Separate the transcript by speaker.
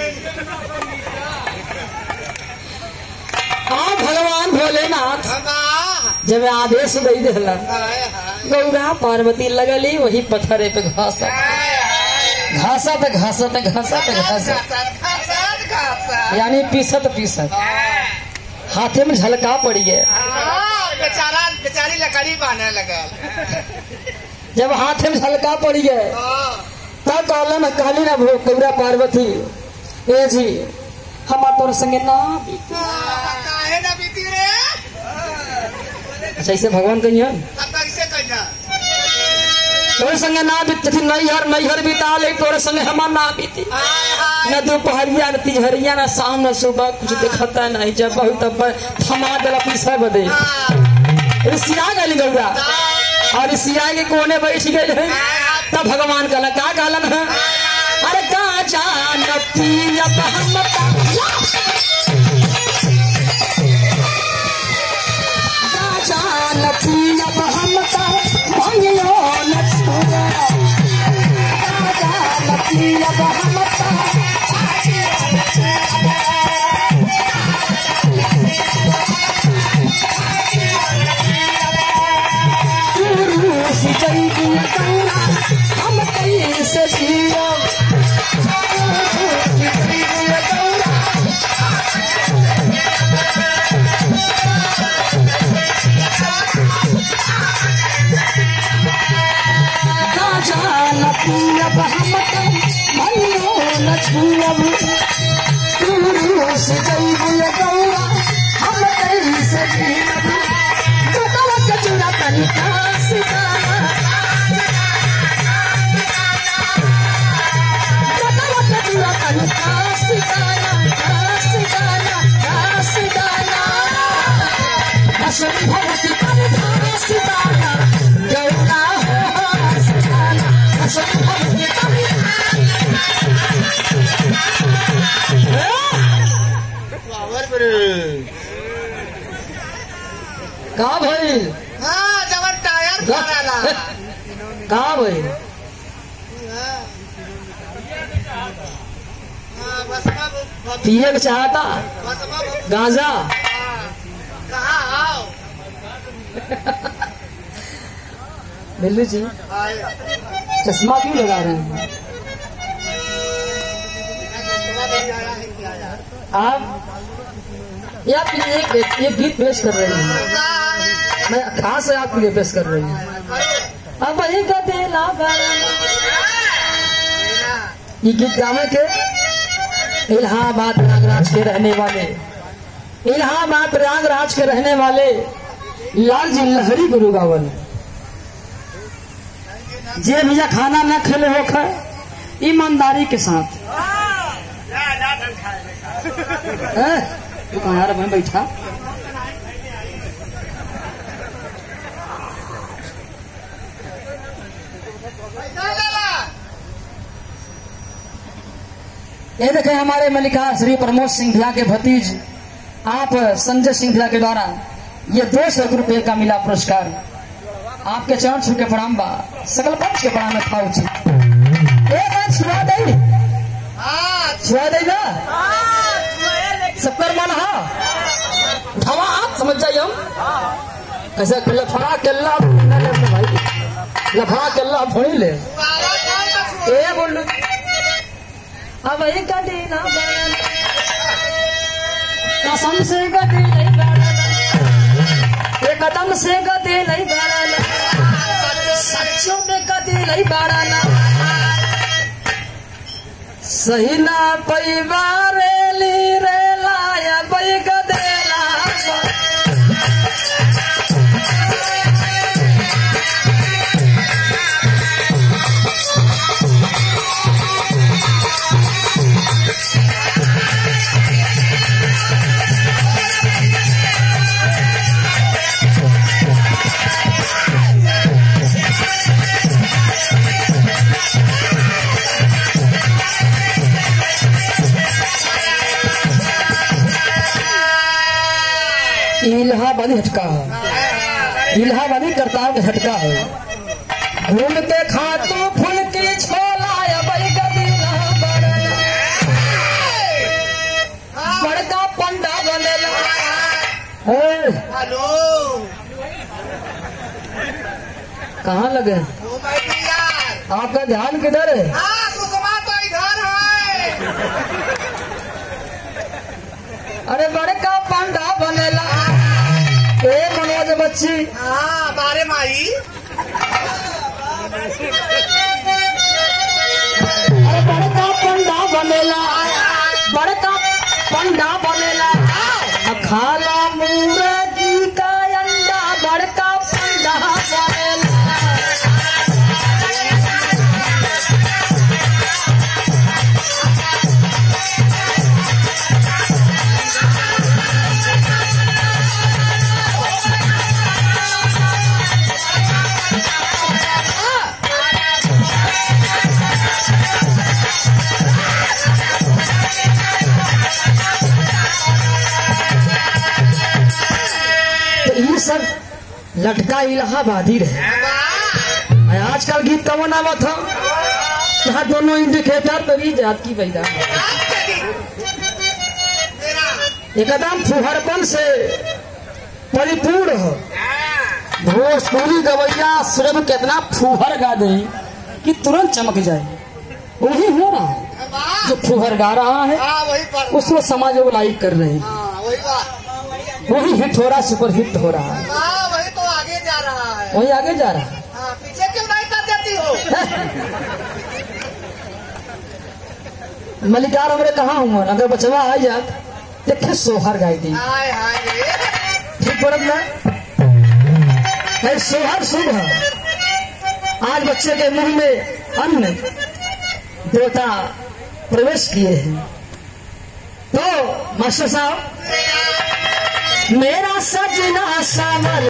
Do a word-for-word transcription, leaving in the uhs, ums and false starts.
Speaker 1: हाँ भगवान भोलेनाथ जब आदेश दे दिला गौरा पार्वती लगली वही पत्थरे पे घासा घासत घासत घासत घासत यानी पीसत पीसत हाथे में झलका पड़ी है।
Speaker 2: बेचारा बेचारी लकड़ी बांधने लगा।
Speaker 1: जब हाथे में झलका पड़ी है तब कहलन कहली ना भो गौरा पार्वती ए जी हम तोर संगे ना बीती
Speaker 2: काहे ना बीती रे।
Speaker 1: अच्छा ऐसे भगवान कहिए
Speaker 2: कैसे कहना
Speaker 1: तोर संगे ना बीती नैहर नैहर बिता ले तोर संगे हमार ना बीती न दोपहरिया न तिजहरिया न शाम न सुबह कुछ दिखता नहीं जब बहुत थमा दिला पीछे बदे ऋषिया गई गौरा और ऋषिया के कोने बैठ गए तब भगवान कहला का कहलन है अरे का जान पिया हमका का जान पिया हमका भइयो न छुआ का जान पिया हमका हम कैसे जियो जान पियब हम मनो न छुअब से जइबे गौरा हम कैसे जियब गोतवा के चूड़ा तनी कास गाना गोतवा के चूड़ा तनी कास गाना कास गाना कास गाना हसन भगती पर कास गाना गौरा का भाई
Speaker 2: हाँ जब टायर फराला
Speaker 1: का भाई पिए के चाहता गांजा
Speaker 2: कहाँ आओ
Speaker 1: बिल्लू जी चश्मा क्यों लगा रहे हैं आप या फिर एक एक गीत पेश कर रहे हैं मैं कहाँ से आपके लिए पेश कर रही हूँ अब वही का देला ये गीत गावे के इलाहाबाद प्रयागराज के रहने वाले इलाहाबाद प्रयागराज के रहने वाले लाल जी लहरी गुरु गावल जे भैया खाना न खेले हो खाए ईमानदारी के साथ तू कहाँ यार मैं बैठा ये देखे हमारे मलिकार श्री प्रमोद सिंह भैया के भतीज आप संजय सिंह भैया के द्वारा ये दो सौ रुपये का मिला पुरस्कार आपके चरण छू के प्रणाम बा सकल पंच के प्रणाम था उचित छुआ दे छुआ दे ना सबकर मन हा उठावा हाथ समझ जाइए हम कैसे लफड़ा केल्ला भाई लफड़ा केल्ला फोड़ी ले ए बोल अब एक कदी ना कसम से गदी नहीं बाड़ा एक कदम से गदी नहीं बाड़ा सच्चों में गदी नहीं बाड़ा सही ना परिवार ली रे लाया बई गदेला इलाहाबादी झटका है इलाहाबादी करतार का झटका है घूम के खातू फुल की छोला या बई गदी ना बड़ना कहाँ लगे?
Speaker 2: Oh my dear.
Speaker 1: आपका ध्यान किधर है?
Speaker 2: हाँ सुषमा तो इधर है।
Speaker 1: अरे बड़े का पंडा बनेला ए मनोज बच्ची।
Speaker 2: हाँ बारे माई।
Speaker 1: अरे बड़े का पंडा बनेला, बड़े का पंडा बनेला खाला मुर्गी का अंडा, बड़का पंडा बनेला। सब लटका इलाहाबादी रहे। आजकल गीत कौन नाम था जहाँ दोनों इंडिकेटर पर भी जात की पैदा एकदम फुहरपन से परिपूर्ण हो। भोजपुरी गवैया सिर्फ कितना फुहर गा दे कि तुरंत चमक जाए। वही हो रहा है जो फुहर गा रहा है उसको समाज वो लाइक कर रहे हैं। वही हिट हो रहा, सुपर हिट हो रहा है।
Speaker 2: हाँ, वही तो आगे जा रहा है।
Speaker 1: वही आगे जा रहा है।
Speaker 2: हाँ, पीछे क्यों नहीं कर देती हो?
Speaker 1: मलिकार हमरे कहाँ हूँ अगर बचवा आ जात देखे सोहर गाई दी।
Speaker 2: हाय हाय रे
Speaker 1: ठीक पड़त ना सोहर शुभ है। आज बच्चे के मुंह में अन्न देवता प्रवेश किए हैं। तो मास्टर साहब मेरा सजना सावर